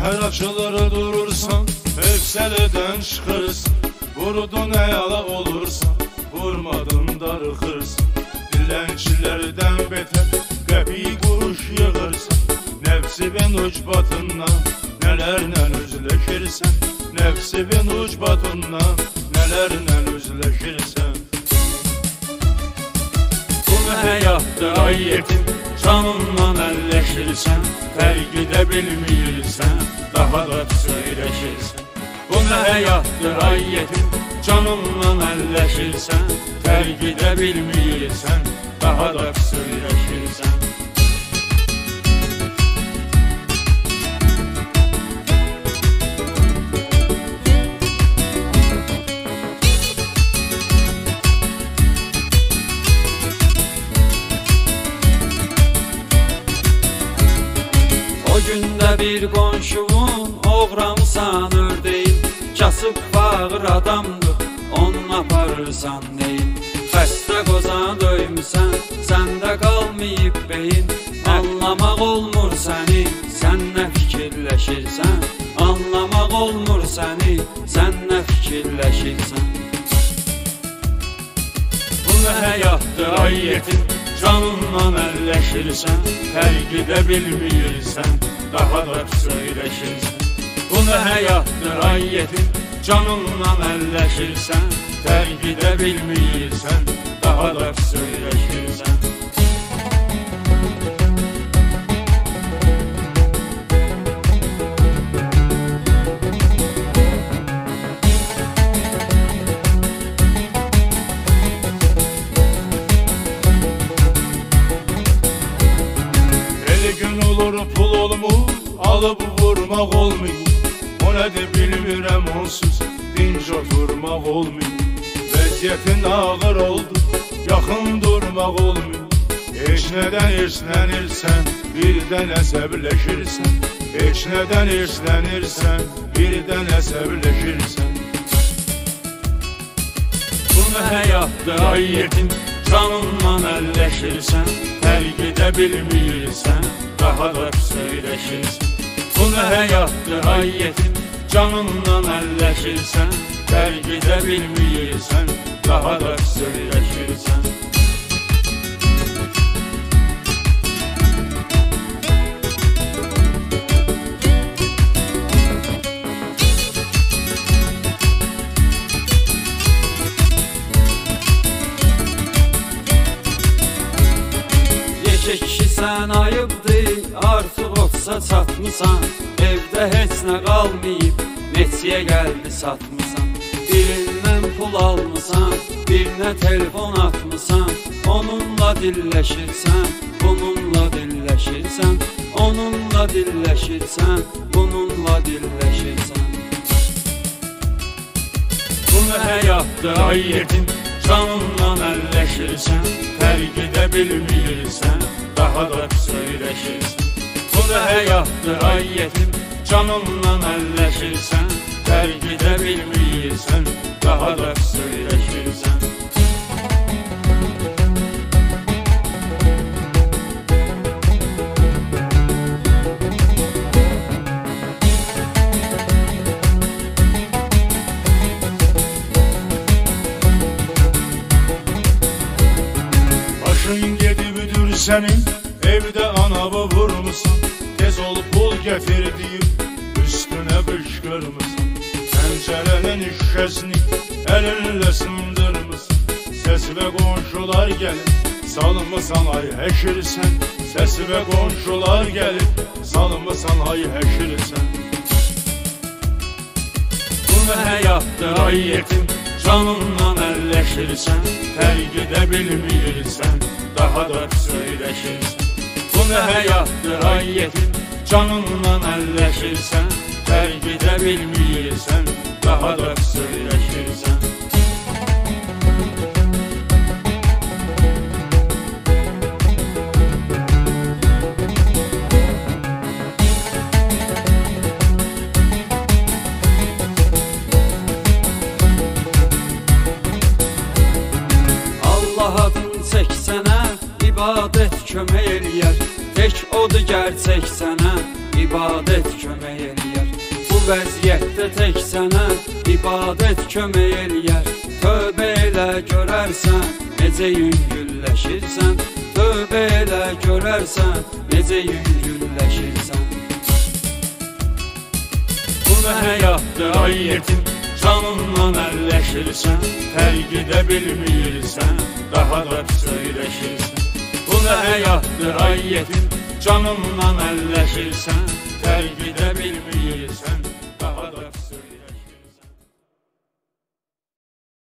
Her açılır durursan, hevseleden çıkırsın. Vurdun eyala olursan, vurmadın darıkırsın. Dilençilerden beter, qəpik kuruş yığırsan. Nefsibin ucbatından, nelerle üzleşirsen. Nefsibin ucbatından, nelerle üzleşirsen. Bu həyatdır ay yetim, canınla əlləşirsən. Fərq edə bilmirsən, daha da söyləşirsən. Bu nə həyatdır ay yetim, canınla əlləşirsən. Fərq edə bilmirsən, daha da söyləşirsən. O gündə bir qonşumun oğramısan ördeyin. Kasıb bağır adamdır, onun aparırsan neyin. Xəstə qozan döymüsən, səndə qalmayıb beyin. Anlamaq olmur səni, sən nə fikirləşirsən. Anlamaq olmur səni, sən nə fikirləşirsən. Bu nə həyatdır ay yetim, canınla əlləşirsən. Fərq edə bilmirsən, daha da söyləşirsən. Bu nə həyatdır ay yetim, canınla əlləşirsən. Fərq edə bilmirsən, daha da söyləşirsən. Gün olur pul olmur, alıp vurmaq olmuyor. O nədir bilmirəm onsuz, dinc oturmaq olmuyor. Vəziyyətin ağır oldu, yaxın durmaq olmuyor. Heç nədən hirslənirsən, birdən əsəbləşirsən. Heç nədən hirslənirsən, birdən əsəbləşirsən. Bu nə həyatdır ay yetim, canınla əlləşirsən. Fərq edə bilmirsən, daha da söyləşirsən. Bu nə həyatdır ay yetim, canınla əlləşirsən. Fərq edə bilmirsən, daha da söyləşirsən. Kişi sən ayıbdır, artıq olsa çatmısan. Evdə heç nə qalmayıb, neçəyə gəldi satmısan. Birindən pul almısan, birinə telefon atmısan. Onunla dilləşirsən, bununla dilləşirsən. Onunla dilləşirsən, bununla dilləşirsən. Bu nə həyatdır ay yetim, canınla əlləşirsən. Fərq edə bilmirsən, daha da söyləşirsən. Bu nə həyatdır ay yetim, canınla əlləşirsən. Fərq edə bilmirsən, daha da söyləşirsən. Başın gedib üdür sənin, evdə anavı vurmusan. Tez ol pul gətir deyib, üstünə qışqırmısan. Pəncərənin şüşəsini əlinlə sındırmısan. Səs və qonşular gəlib, salmısan ay həşirsən. Səs və qonşular gəlib, salmısan ay həşirsən. Bu nə həyatdır ay yetim, canınla əlləşirsən. Fərq edə bilmirsən, daha da söyləşirsən. Bu nə həyatdır ay yetim, canınla əlləşirsən. Fərq edə bilmirsən, daha da söyləşirsən. Allah adın çəksənə, ibadət kömək eləyər. Tək odur gerçək sənə, ibadət kömək eləyər. vəziyyətdə tək sənə ibadət kömək eləyər. Tövbə elə görərsən, necə yüngülləşirsən. Tövbə elə görərsən, necə yüngülləşirsən. Bu nə həyatdır ay yetim, canınla əlləşirsən. Fərq edə bilmirsən, daha da söyləşirsən. Bu nə həyatdır ay yetim, canınla əlləşirsən. Fərq edə bilmirsən.